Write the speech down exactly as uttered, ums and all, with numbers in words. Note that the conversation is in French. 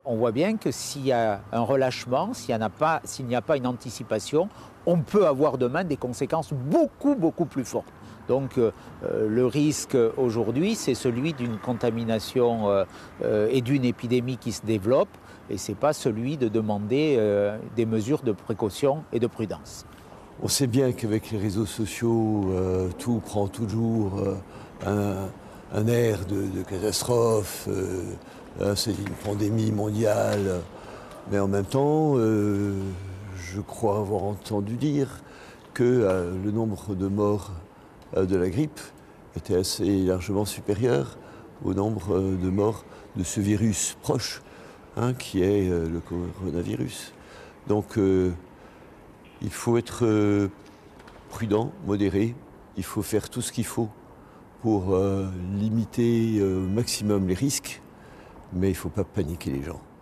On voit bien que s'il y a un relâchement, s'il n'y a pas, s'il n'y a pas une anticipation, on peut avoir demain des conséquences beaucoup, beaucoup plus fortes. Donc euh, le risque aujourd'hui, c'est celui d'une contamination euh, euh, et d'une épidémie qui se développe, et ce n'est pas celui de demander euh, des mesures de précaution et de prudence. On sait bien qu'avec les réseaux sociaux, euh, tout prend toujours euh, un, un air de, de catastrophe, euh, hein, c'est une pandémie mondiale, mais en même temps, euh, je crois avoir entendu dire que euh, le nombre de morts euh, de la grippe était assez largement supérieur au nombre euh, de morts de ce virus proche, hein, qui est euh, le coronavirus. Donc, euh, il faut être euh, prudent, modéré, il faut faire tout ce qu'il faut pour euh, limiter euh, au maximum les risques, mais il ne faut pas paniquer les gens.